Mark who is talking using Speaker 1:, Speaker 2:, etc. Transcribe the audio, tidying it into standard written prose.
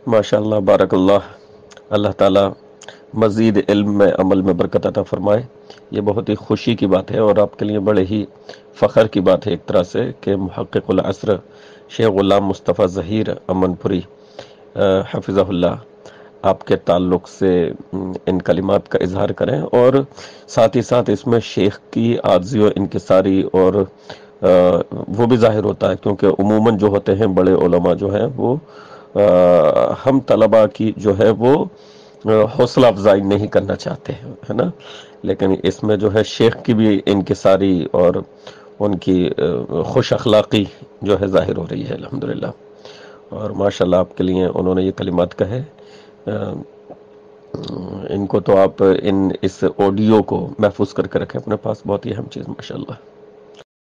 Speaker 1: माशाअल्लाह, बारकल्लाह। अल्लाह ताला मज़ीद इल्म में, अमल में बरकत अता फरमाए। ये बहुत ही खुशी की बात है और आपके लिए बड़े ही फ़ख्र की बात है एक तरह से कि मुहक़्क़िक़ुल अस्र शेख ग़ुलाम मुस्तफ़ा ज़हीर अमनपुरी हफ़िज़हुल्लाह आपके ताल्लुक़ से इन कलिमात का इज़हार करें और साथ ही साथ इसमें शेख की आर्ज़ी व इनकिसारी और वो भी ज़ाहिर होता है, क्योंकि उमूमन जो होते हैं बड़े उलमा जो हैं वो हम तलबा की जो है वो हौसला अफजाई नहीं करना चाहते हैं, है ना। लेकिन इसमें जो है शेख की भी इनकिसारी और उनकी खुश अखलाक़ी जो है ज़ाहिर हो रही है अल्हम्दुलिल्लाह। और माशाल्लाह आपके लिए उन्होंने ये कलिमात कहे। इनको तो आप इस ऑडियो को महफूज करके रखें अपने पास, बहुत ही अहम चीज़ माशाल्लाह।